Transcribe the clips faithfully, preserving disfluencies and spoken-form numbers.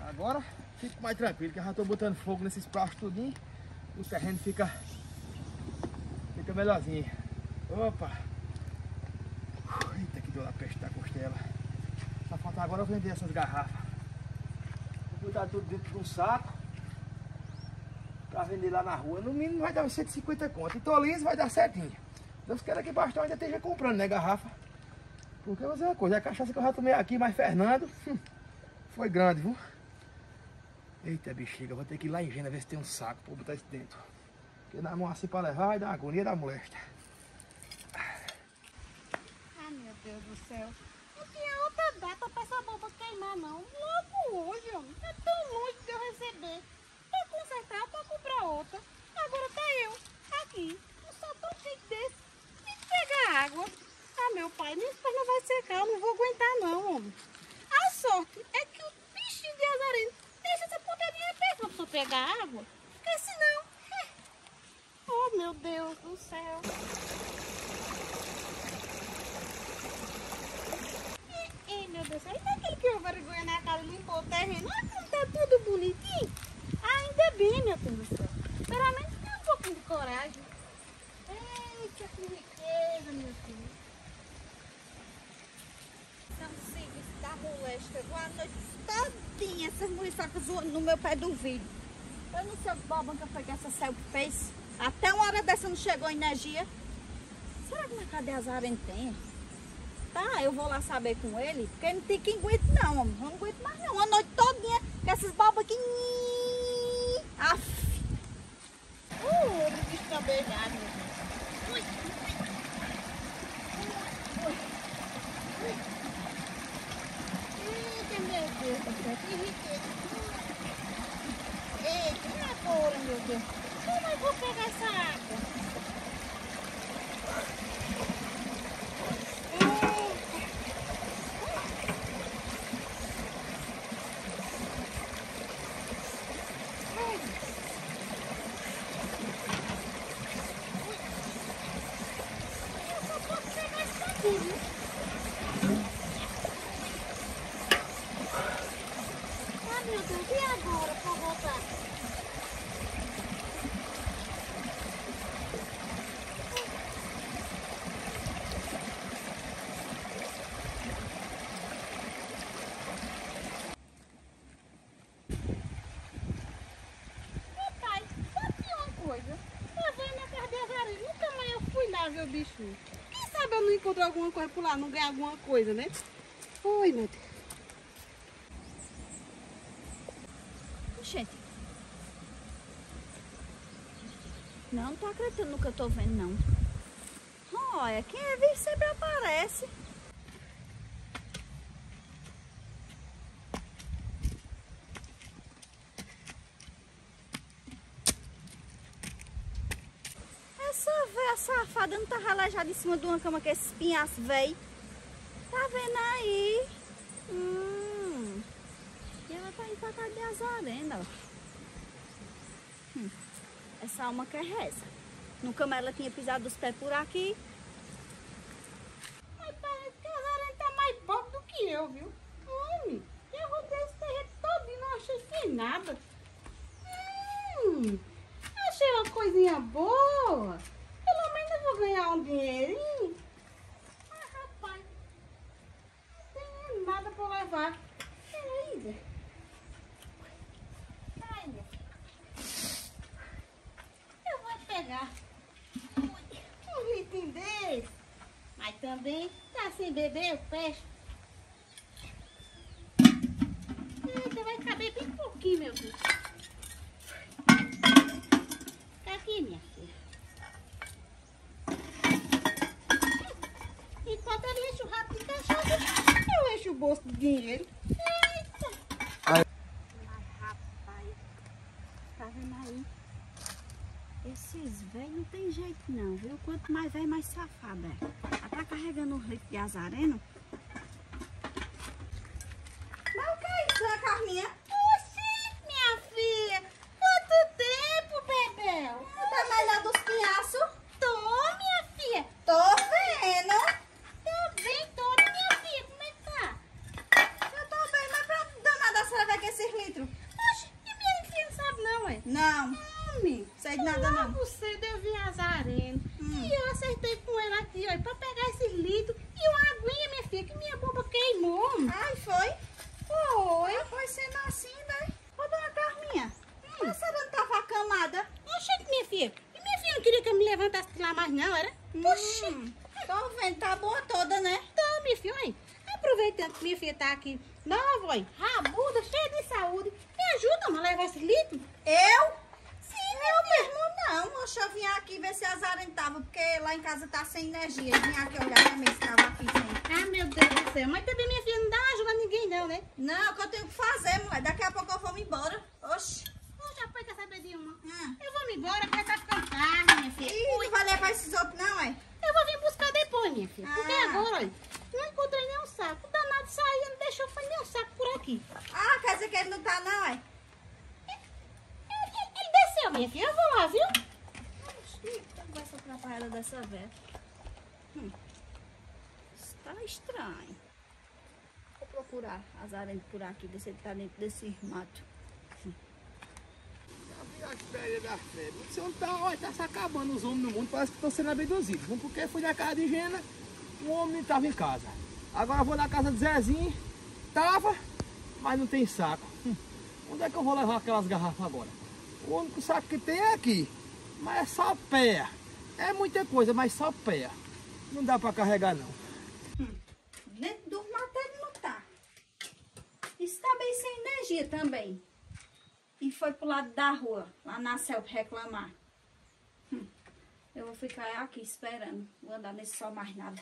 Agora fico mais tranquilo, que eu já tô botando fogo nesses plásticos tudinho. O terreno fica, fica melhorzinho. Opa! Eita, que deu na peste da costela. Só falta agora eu vender essas garrafas. Vou botar tudo dentro de um saco pra vender lá na rua. No mínimo vai dar uns cento e cinquenta conto. E tô liso, vai dar certinho. Deus queira que bastante ainda esteja comprando, né, garrafa? Porque eu vou dizer uma coisa, a cachaça que eu já tomei aqui, mas Fernando, hum, foi grande, viu? Eita, bexiga, vou ter que ir lá em Gena ver se tem um saco pra botar isso dentro. Porque na mão assim pra levar vai dar uma agonia da molesta. Ah, meu Deus do céu. Não tinha outra data pra essa bomba queimar, não. Logo hoje, homem. Tá tão longe de eu receber. Pra consertar, pra comprar outra. Agora tá eu, aqui. Eu só tô cheio desse. Tem que pegar água. Ah, meu pai, nem depois não vai secar. Eu não vou aguentar, não, homem. A sorte é que o bichinho de azareno deixa essa ponteirinha perto pra pessoa pegar água. Porque senão... É... Oh, meu Deus do céu. Ei, meu Deus, aí tá aquele que eu vergonha na cara e limpou o terreno. Olha como tá tudo bonitinho. Ainda bem, meu Deus do céu. Pelo menos tem um pouquinho de coragem. Eita, que riqueza, meu filho. Não siga isso da molesta. Boa noite todinha. Essas muriçocas zoando no meu pé do vidro. Eu não sei o bobão que foi que essa céu que fez. Até uma hora dessa não chegou energia. Será que na cadeia azareno tem? Tá, eu vou lá saber com ele, porque não tem quem aguente não, homem. Eu não aguento mais não. A noite todinha com esses bobos aqui. Aff. Uh, o bicho tá beijado, meu Deus. Ui, ui, ui. Eita, meu Deus do céu, que riqueza. Eita, e agora, meu Deus? Como eu vou pegar essa água? Ah, meu Deus, e agora pra voltar? Meu pai, só tinha uma coisa. Eu vou na casa de azareno, nunca mais eu fui lá ver o bichinho. Quem sabe eu não encontro alguma coisa por lá, não ganho alguma coisa, né? Oi, meu Deus. Gente, não, não tô acreditando no que eu tô vendo, não. Olha, quem é vivo sempre aparece. Essa véia safada não tá relajada em cima de uma cama que esses pinhaços veio. Tá vendo aí? Hum. E ela tá indo pra casa de azarena, ó. Hum. Essa alma quer reza. Nunca mais ela tinha pisado os pés por aqui. Mas parece que a azarena tá mais pobre do que eu, viu? Homem, eu rodei esse terreno todo e não achei que nada. Hum, achei uma coisinha boa. Pelo menos eu vou ganhar um dinheirinho. Ah, rapaz, não tem nada pra levar. Peraí, Zé. Ai, meu filho. Eu vou pegar um litinho desse. Mas também tá sem beber, eu fecho. Eita, vai caber bem pouquinho, meu Deus. Fica aqui, minha filha. Enquanto ele enche o rabo de cachaça, eu encho o bolso de dinheiro. Eita! Ai. Mas, rapaz, tá vendo aí? Esses velhos não tem jeito não, viu? Quanto mais velho, mais safado é. Ela tá carregando um litro de azareno. Mas o que é isso, né, Carminha? Oxi, minha filha! Quanto tempo, Bebel? Você tá melhor dos pinhaços? Tô, minha filha! Tô vendo! Tô bem toda, minha filha! Como é que tá? Eu tô bem, mas pra onde danada a senhora vai com esses litros? Não. Homem, Sei de nada não. logo cedo eu vi azareno. Hum. E eu acertei com ele aqui, ó, pra pegar esses litros. E uma aguinha, minha filha, que minha bomba queimou. Ai, foi? Foi. Foi sendo assim, né? Ô, dona Carminha, Hum. a senhora não tava acamada? Oxe, minha filha. E minha filha não queria que eu me levantasse de lá mais não, era? Oxi. Hum, tô vendo, tá boa toda, né? Então, minha filha, aí, aproveitando que minha filha tá aqui nova, aí, rabuda, cheia de saúde, me ajuda, mãe, a levar esse litro? Eu? Sim, eu mesmo não. Deixa eu vir aqui ver se a Zaren tava, porque lá em casa tá sem energia. Eu vim aqui olhar pra ver se tava aqui sem. Ah, meu Deus do céu, mas também minha filha não dá ajuda a ninguém não, né? Não, que eu tenho que fazer, mulher. Daqui a pouco eu vou me embora. Oxi. Ô, rapaz, quer saber de uma? Hum. Eu vou me embora, que vai estar ficando tarde, minha filha. Ih, não vai levar esses outros, não, é? Eu vou vir buscar depois, minha filha. Porque Ah. agora, olha, não encontrei nenhum saco. O danado saiu, não deixou foi nenhum saco por aqui. Ah, quer dizer que ele não tá, não, é? Ele, ele desceu, minha filha. Eu vou lá, viu? Oxi, então vai ser atrapalhada dessa vez. Hum. Está estranho. Vou procurar a Zaren por aqui, ver se ele tá dentro desse mato. As férias das férias. Você não tá, olha, tá se acabando os homens no mundo, parece que estão sendo abduzidos. Um porque fui na casa de Gena, o homem não estava em casa. Agora eu vou na casa de Zezinho, tava, mas não tem saco. Hum, onde é que eu vou levar aquelas garrafas agora? O único saco que tem é aqui, mas é só pé. É muita coisa, mas só pé. Não dá para carregar não. Dentro do mato ele não tá. Está bem sem energia também. E foi pro lado da rua, lá na selva, reclamar. Hum. Eu vou ficar aqui esperando. Vou andar nesse sol mais nada.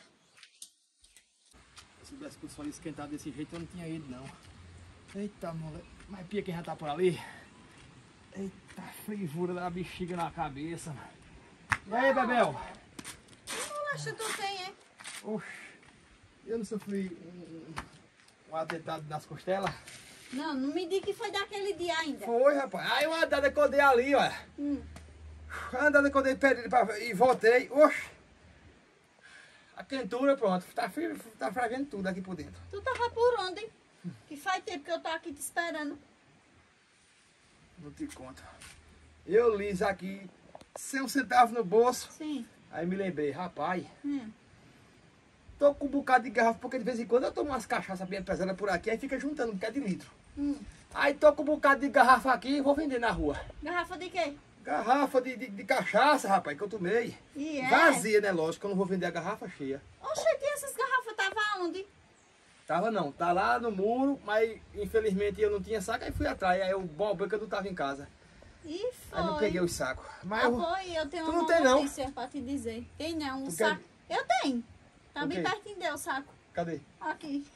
Se tivesse com o sol esquentado desse jeito, eu não tinha ido não. Eita, moleque. Mas pia quem já tá por ali. Eita, frivura da bexiga na cabeça. E aí, Bebel? Que bolacha tu tem, hein? Oxe, eu não sofri um, um, um atentado nas costelas? Não, não me diga que foi daquele dia ainda. Foi, rapaz. Aí uma andada que eu dei ali, ó. Hum. A andada que eu dei perdido pra, e voltei. Oxe. A quentura, pronto. Tá, fri- tá fragando tudo aqui por dentro. Tu tava por onde, hein? Que faz tempo que eu tô aqui te esperando. Não te conto. Eu lis aqui, sem um centavo no bolso. Sim. Aí me lembrei, rapaz. Hum. Tô com um bocado de garrafa, porque de vez em quando eu tomo umas cachaças bem pesadas por aqui, aí fica juntando um bocado de litro. Hum. Aí tô com um bocado de garrafa aqui e vou vender na rua. Garrafa de quê? Garrafa de, de, de cachaça, rapaz, que eu tomei. E é? Vazia, né? Lógico, eu não vou vender a garrafa cheia. Oxe, e essas garrafas estavam aonde? Tava não, tá lá no muro, mas infelizmente eu não tinha saco, aí fui atrás. Aí o bobo que eu não tava em casa. E foi. Aí não peguei os sacos. Mas Ah, eu, foi, eu tenho Tu uma não tem, não? notícia pra te dizer. Tem não, um Tu saco. Eu tenho. Tá O bem quê? pertinho deu o saco. cadê? Aqui.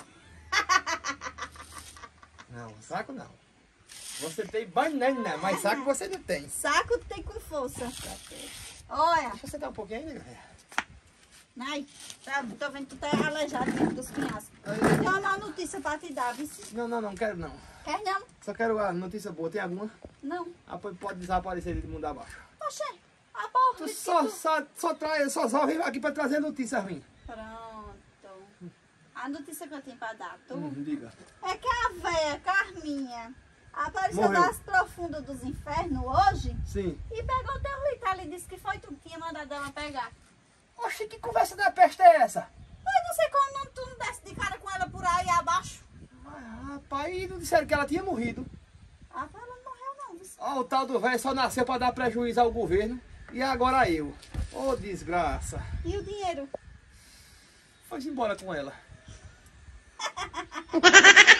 Não, saco não. Você tem banana, mas saco você não tem. Saco tem com força. Olha, Deixa eu sentar um pouquinho aí, né? Nai, tá, tô vendo que tu tá aleijado dentro dos pinhascos. Tem uma má notícia pra te dar, vice. Não, não, não quero não. Quer não? Só quero a notícia boa. Tem alguma? Não. Ah, pode pode desaparecer de mundo abaixo. Oxê, a porra Tu de só, tu... só, só, traz, só, só vem aqui pra trazer notícia ruim. Pronto. A notícia que eu tenho pra dar, tu... Hum, diga. É que a véia Carminha apareceu Morreu. das profundas dos infernos hoje Sim. e pegou o teu litro ali, disse que foi tu que tinha mandado ela pegar. Oxe, que conversa da peste é essa? Mas não sei como não, tu não desce de cara com ela por aí abaixo. Mas, rapaz, e não disseram que ela tinha morrido. Ah, ela não morreu não, vice. Ó, o tal do velho só nasceu pra dar prejuízo ao governo. E agora eu. Ô, desgraça. E o dinheiro? Foi embora com ela.